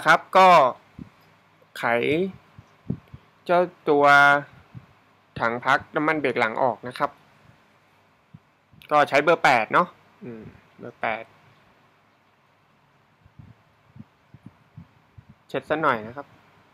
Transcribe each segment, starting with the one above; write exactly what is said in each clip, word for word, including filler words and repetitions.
ครับก็ไขเจ้าตัวถังพักน้ำมันเบรกหลังออกนะครับก็ใช้เบอร์แปดเนาะอืมเบอร์แปดเช็ดซะหน่อยนะครับ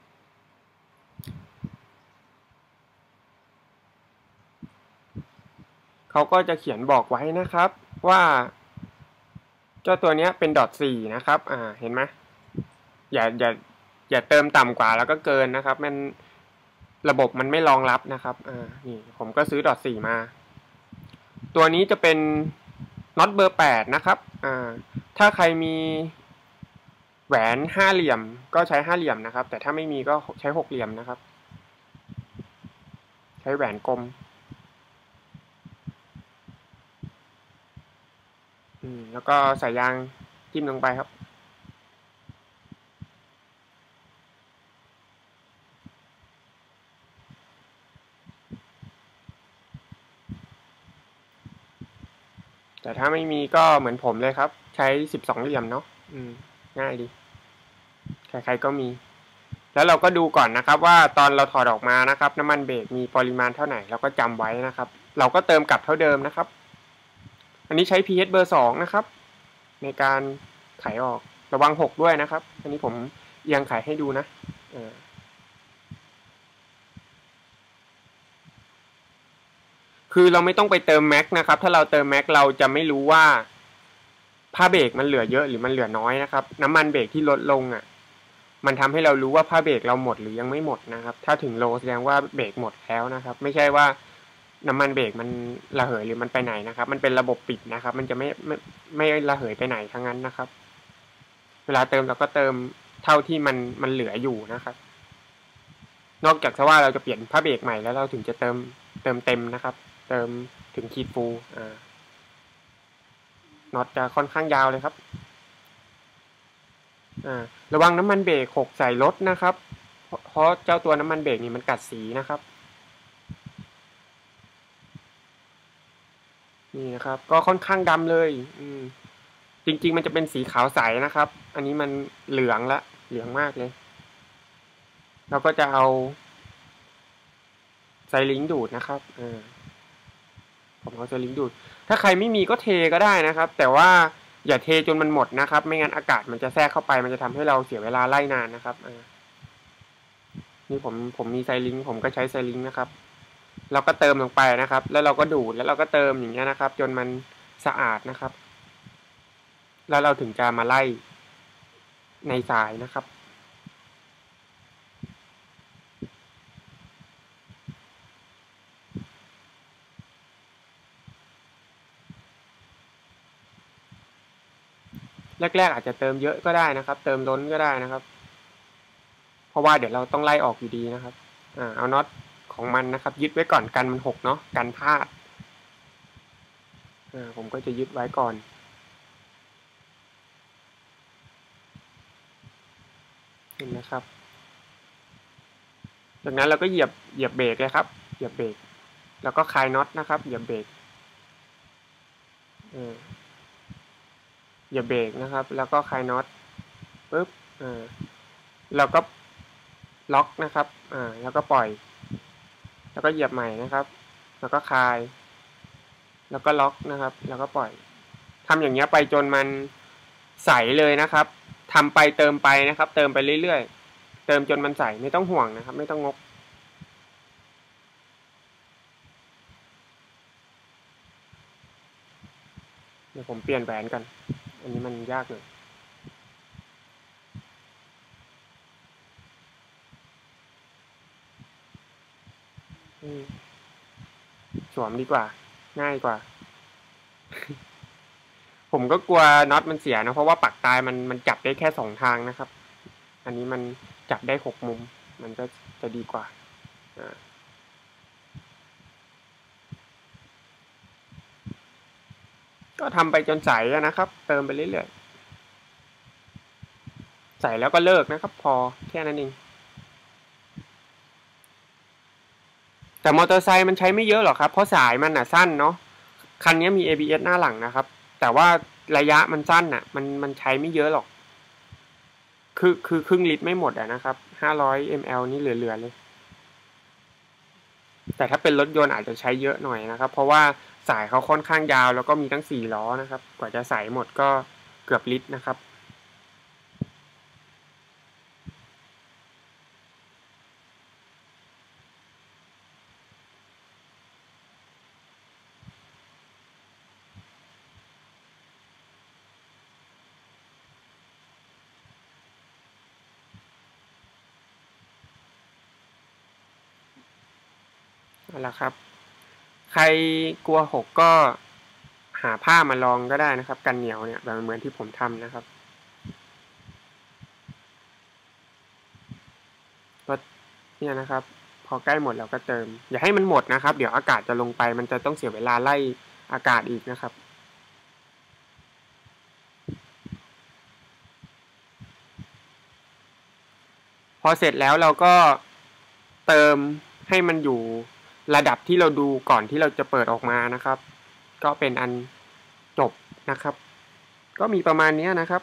เขาก็จะเขียนบอกไว้นะครับว่าเจ้าตัวนี้เป็นดอทสี่นะครับอ่าเห็นไหมอย่าอย่าอย่าเติมต่ำกว่าแล้วก็เกินนะครับมันระบบมันไม่รองรับนะครับอ่านี่ผมก็ซื้อดอทสี่มาตัวนี้จะเป็นน็อตเบอร์แปดนะครับอ่าถ้าใครมีแหวนห้าเหลี่ยมก็ใช้ห้าเหลี่ยมนะครับแต่ถ้าไม่มีก็ใช้หกเหลี่ยมนะครับใช้แหวนกลมอืมแล้วก็ใส่ยางจิ้มลงไปครับแต่ถ้าไม่มีก็เหมือนผมเลยครับใช้สิบสองเหลี่ยมเนาะอืมง่ายดีใครๆก็มีแล้วเราก็ดูก่อนนะครับว่าตอนเราถอดออกมานะครับน้ำมันเบรกมีปริมาณเท่าไหร่เราก็จำไว้นะครับเราก็เติมกลับเท่าเดิมนะครับอันนี้ใช้ พี เอช เบอร์สองนะครับในการไขออกระวังหกด้วยนะครับอันนี้ผมเอียงไขให้ดูนะคือเราไม่ต้องไปเติมแม็กนะครับถ้าเราเติมแม็กเราจะไม่รู้ว่าผ้าเบรกมันเหลือเยอะหรือมันเหลือน้อยนะครับน้ำมันเบรกที่ลดลงอ่ะมันทำให้เรารู้ว่าผ้าเบรกเราหมดหรือยังไม่หมดนะครับถ้าถึงโลแสดงว่าเบรกหมดแล้วนะครับไม่ใช่ว่าน้ำมันเบรกมันระเหยหรือมันไปไหนนะครับมันเป็นระบบปิดนะครับมันจะไม่ไม่ไม่ระเหยไปไหนทั้งนั้นนะครับเวลาเติมเราก็เติมเท่าที่มันมันเหลืออยู่นะครับนอกจากว่าเราจะเปลี่ยนผ้าเบรกใหม่แล้วเราถึงจะเติมเติมเต็มนะครับเติมถึงขีดฟูอ่าน็อตจะค่อนข้างยาวเลยครับอ่าระวังน้ำมันเบรกหกใส่รถนะครับเพราะเจ้าตัวน้ำมันเบรกนี่มันกัดสีนะครับนี่นะครับก็ค่อนข้างดำเลยอืมจริงๆมันจะเป็นสีขาวใสนะครับอันนี้มันเหลืองละเหลืองมากเลยเราก็จะเอาไซลิงค์ดูดนะครับอ่าผมเอาไซลิงค์ดูดถ้าใครไม่มีก็เทก็ได้นะครับแต่ว่าอย่าเทจนมันหมดนะครับไม่งั้นอากาศมันจะแทรกเข้าไปมันจะทำให้เราเสียเวลาไล่นานนะครับอ่านี่ผมผมมีไซลิงค์ผมก็ใช้ไซลิงค์นะครับเราก็เติมลงไปนะครับแล้วเราก็ดูดแล้วเราก็เติมอย่างเงี้ยนะครับจนมันสะอาดนะครับแล้วเราถึงจะมาไล่ในสายนะครับแรกๆอาจจะเติมเยอะก็ได้นะครับเติมล้นก็ได้นะครับเพราะว่าเดี๋ยวเราต้องไล่ออกอยู่ดีนะครับอ่าเอาน็อตของมันนะครับยึดไว้ก่อนกันมันหกเนาะกันพลาดอ่าผมก็จะยึดไว้ก่อนเห็นไหมครับจากนั้นเราก็เหยียบเหยียบเบรกเลยครับเหยียบเบรกแล้วก็คลายน็อตนะครับเหยียบเบรกเออเหยียบเบรกนะครับแล้วก็คลายน็อตปึ๊บอ่าแล้วก็ล็อกนะครับอ่าแล้วก็ปล่อยแล้วก็เหยียบใหม่นะครับแล้วก็คลายแล้วก็ล็อกนะครับแล้วก็ปล่อยทำอย่างเงี้ยไปจนมันใสเลยนะครับทำไปเติมไปนะครับเติมไปเรื่อยๆเติมจนมันใสไม่ต้องห่วงนะครับไม่ต้องงกเดี๋ยวผมเปลี่ยนแหวนกันอันนี้มันยากหน่อยสวมดีกว่าง่ายกว่า ผมก็กลัวน็อตมันเสียนะเพราะว่าปักตายมันมันจับได้แค่สองทางนะครับอันนี้มันจับได้หกมุมมันก็จะดีกว่าก็ทำไปจนใสนะครับเติมไปเรื่อยๆใส่แล้วก็เลิกนะครับพอแค่นั้นเองแต่มอเตอร์ไซค์มันใช้ไม่เยอะหรอกครับเพราะสายมันอ่ะสั้นเนาะคันนี้มี เอ บี เอส หน้าหลังนะครับแต่ว่าระยะมันสั้นอ่ะมันมันใช้ไม่เยอะหรอกคือคือครึ่งลิตรไม่หมดอะนะครับห้าร้อยมิลลิลิตรนี่เหลือๆเลยแต่ถ้าเป็นรถยนต์อาจจะใช้เยอะหน่อยนะครับเพราะว่าสายเขาค่อนข้างยาวแล้วก็มีทั้งสี่ล้อนะครับกว่าจะใส่หมดก็เกือบลิตรนะครับนั่นแหละครับใครกลัวหกก็หาผ้ามาลองก็ได้นะครับกันเหนียวเนี่ยแบบเหมือนที่ผมทำนะครับก็เนี่ยนะครับพอใกล้หมดเราก็เติมอย่าให้มันหมดนะครับเดี๋ยวอากาศจะลงไปมันจะต้องเสียเวลาไล่อากาศอีกนะครับพอเสร็จแล้วเราก็เติมให้มันอยู่ระดับที่เราดูก่อนที่เราจะเปิดออกมานะครับก็เป็นอันจบนะครับก็มีประมาณนี้นะครับ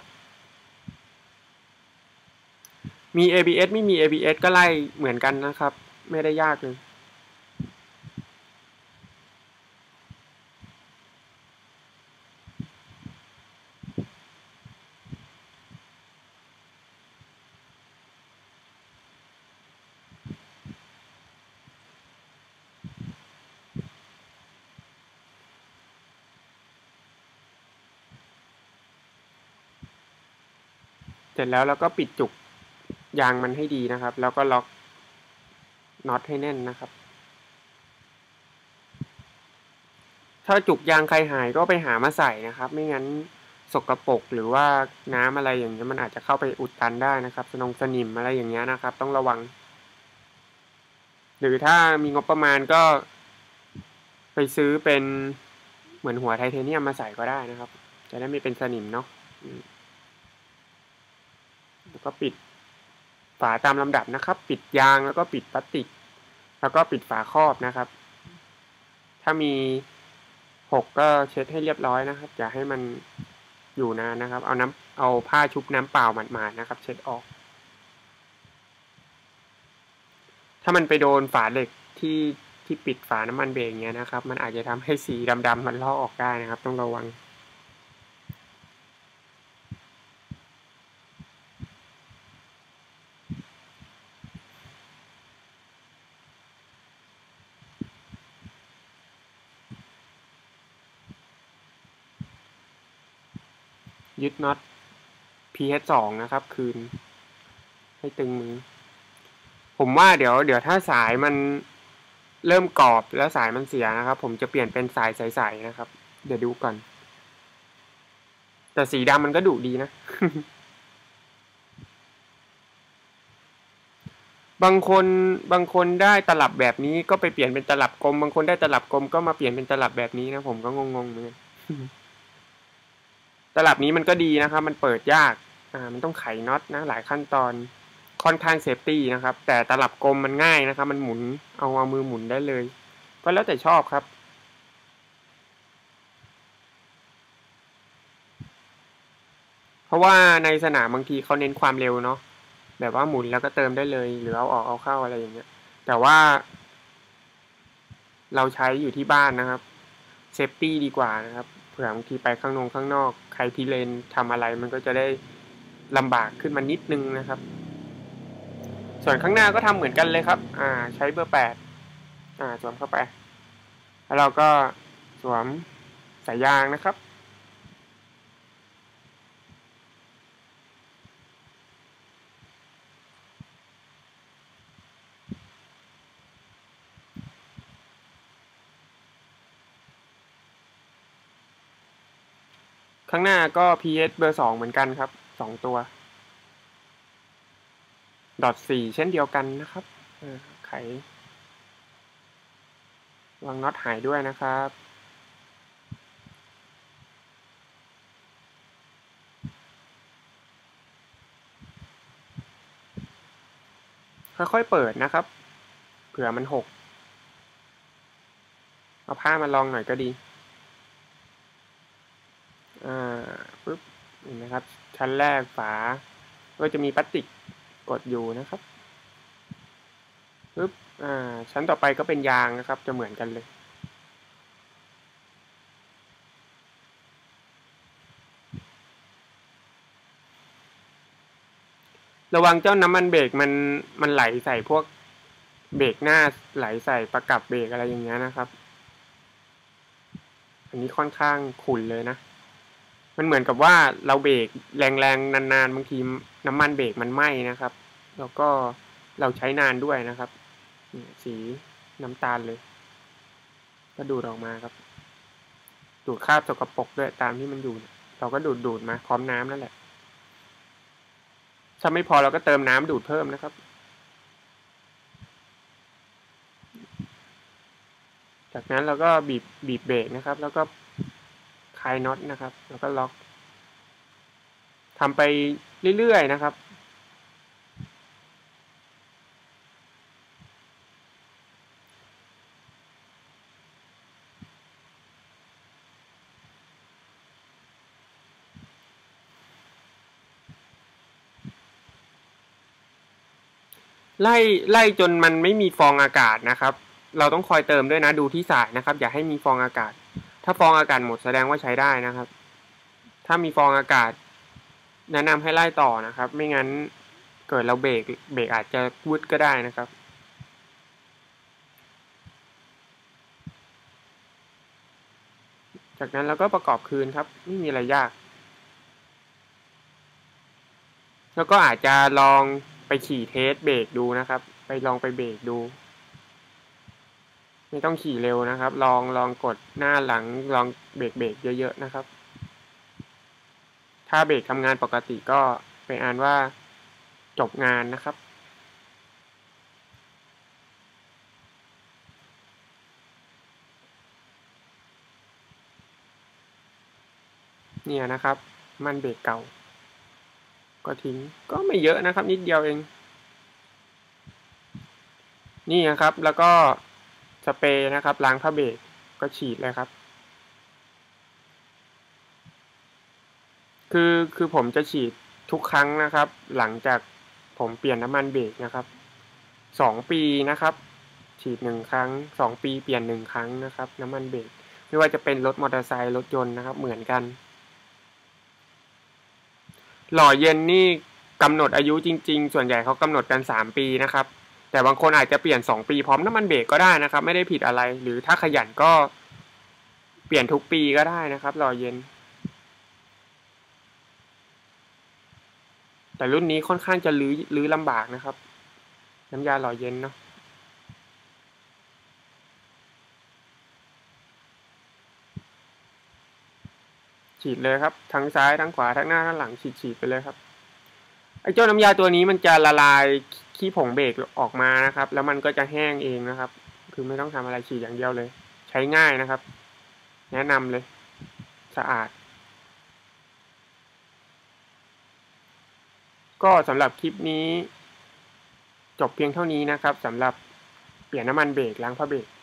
มี เอ บี เอส ไม่มี เอ บี เอส ก็ไล่เหมือนกันนะครับไม่ได้ยากเลยเสร็จแล้วเราก็ปิดจุกยางมันให้ดีนะครับแล้วก็ล็อกน็อตให้แน่นนะครับถ้าจุกยางใครหายก็ไปหามาใส่นะครับไม่งั้นสกปรกหรือว่าน้ำอะไรอย่างเงี้ยมันอาจจะเข้าไปอุดตันได้นะครับสนงสนิมอะไรอย่างเงี้ยนะครับต้องระวังหรือถ้ามีงบประมาณก็ไปซื้อเป็นเหมือนหัวไทเทเนียมมาใส่ก็ได้นะครับจะได้ไม่เป็นสนิมเนาะแล้วก็ปิดฝาตามลำดับนะครับปิดยางแล้วก็ปิดพลาสติกแล้วก็ปิดฝาครอบนะครับถ้ามีหกก็เช็ดให้เรียบร้อยนะครับอย่าให้มันอยู่นานนะครับเอาน้ำเอาผ้าชุบน้ำเปล่าหมาดๆนะครับเช็ดออกถ้ามันไปโดนฝาเหล็กที่ที่ปิดฝาน้ำมันเบรกเงี้ยนะครับมันอาจจะทำให้สีดำๆมันลอกออกได้นะครับต้องระวังยึดน็อต พี เอช สองนะครับคืนให้ตึงมือผมว่าเดี๋ยวเดี๋ยวถ้าสายมันเริ่มกรอบแล้วสายมันเสียนะครับผมจะเปลี่ยนเป็นสายใสๆนะครับเดี๋ยวดูก่อนแต่สีดำมันก็ดุดีนะ บางคนบางคนได้ตลับแบบนี้ก็ไปเปลี่ยนเป็นตลับกลมบางคนได้ตลับกลมก็มาเปลี่ยนเป็นตลับแบบนี้นะผมก็งงๆเหมือนกันตลับนี้มันก็ดีนะครับมันเปิดยากอ่ามันต้องไขน็อตนะหลายขั้นตอนค่อนข้างเซฟตี้นะครับแต่ตลับกลมมันง่ายนะครับมันหมุนเอาเอามือหมุนได้เลยก็แล้วแต่ชอบครับเพราะว่าในสนามบางทีเขาเน้นความเร็วเนาะแบบว่าหมุนแล้วก็เติมได้เลยหรือเอาออกเอาเข้าอะไรอย่างเงี้ยแต่ว่าเราใช้อยู่ที่บ้านนะครับเซฟตี้ดีกว่านะครับเผื่อบางทีไปข้างนงข้างนอกใครพิเรนทำอะไรมันก็จะได้ลำบากขึ้นมานิดนึงนะครับส่วนข้างหน้าก็ทำเหมือนกันเลยครับอ่าใช้เบอร์แปดอ่าสวมเข้าไปแล้วเราก็สวมสายยางนะครับข้างหน้าก็ พี เอส เบอร์สองเหมือนกันครับสองตัวดอทสี่เช่นเดียวกันนะครับไขวางน็อตหายด้วยนะครับค่อยๆเปิดนะครับเผื่อมันหกเอาผ้ามาลองหน่อยก็ดีอ่าปึ๊บเห็นไหมครับชั้นแรกฝาก็จะมีพลาสติกกดอยู่นะครับปึ๊บอ่าชั้นต่อไปก็เป็นยางนะครับจะเหมือนกันเลยระวังเจ้าน้ำมันเบรกมันมันไหลใส่พวกเบรกหน้าไหลใส่ประกับเบรกอะไรอย่างเงี้ยนะครับอันนี้ค่อนข้างขุ่นเลยนะมันเหมือนกับว่าเราเบรกแรงๆนานๆบางทีน้ำมันเบรกมันไหม้นะครับแล้วก็เราใช้นานด้วยนะครับสีน้ำตาลเลยก็ดูดออกมาครับดูดคราบสกปรกด้วยตามที่มันอยู่เราก็ดูดดูดมาพร้อมน้ำนั่นแหละถ้าไม่พอเราก็เติมน้ำดูดเพิ่มนะครับจากนั้นเราก็บีบบีบเบรกนะครับแล้วก็คลายน็อตนะครับแล้วก็ล็อกทำไปเรื่อยๆนะครับไล่ไล่จนมันไม่มีฟองอากาศนะครับเราต้องคอยเติมด้วยนะดูที่สายนะครับอย่าให้มีฟองอากาศถ้าฟองอากาศหมดแสดงว่าใช้ได้นะครับถ้ามีฟองอากาศแนะนำให้ไล่ต่อนะครับไม่งั้นเกิดเราเบรกเบรกอาจจะวืดก็ได้นะครับจากนั้นเราก็ประกอบคืนครับไม่มีอะไรยากแล้วก็อาจจะลองไปขี่เทสเบรกดูนะครับไปลองไปเบรกดูไม่ต้องขี่เร็วนะครับลองลองกดหน้าหลังลองเบรกเบรกเยอะๆนะครับถ้าเบรกทำงานปกติก็เป็นอันว่าจบงานนะครับเนี่ยนะครับมันเบรกเก่าก็ทิ้งก็ไม่เยอะนะครับนิดเดียวเองนี่นะครับแล้วก็สเปรย์นะครับล้างผ้าเบรกก็ฉีดเลยครับคือคือผมจะฉีดทุกครั้งนะครับหลังจากผมเปลี่ยนน้ำมันเบรกนะครับสองปีนะครับฉีดหนึ่งครั้งสองปีเปลี่ยนหนึ่งครั้งนะครับน้ำมันเบรกไม่ว่าจะเป็นรถมอเตอร์ไซค์รถยนต์นะครับเหมือนกันหล่อเย็นนี่กำหนดอายุจริงๆส่วนใหญ่เขากำหนดกันสามปีนะครับแต่บางคนอาจจะเปลี่ยนสองปีพร้อมน้ำมันเบรกก็ได้นะครับไม่ได้ผิดอะไรหรือถ้าขยันก็เปลี่ยนทุกปีก็ได้นะครับหล่อเย็นแต่รุ่นนี้ค่อนข้างจะลื้อลื้อลำบากนะครับน้ำยาหล่อเย็นเนาะฉีดเลยครับทั้งซ้ายทั้งขวาทั้งหน้าทั้งหลังฉีดฉีดไปเลยครับไอ้เจ้าน้ำยาตัวนี้มันจะละลายขี้ผงเบรกออกมานะครับแล้วมันก็จะแห้งเองนะครับคือไม่ต้องทำอะไรฉีดอย่างเดียวเลยใช้ง่ายนะครับแนะนำเลยสะอาดก็สำหรับคลิปนี้จบเพียงเท่านี้นะครับสำหรับเปลี่ยนน้ำมันเบรกล้างผ้าเบรก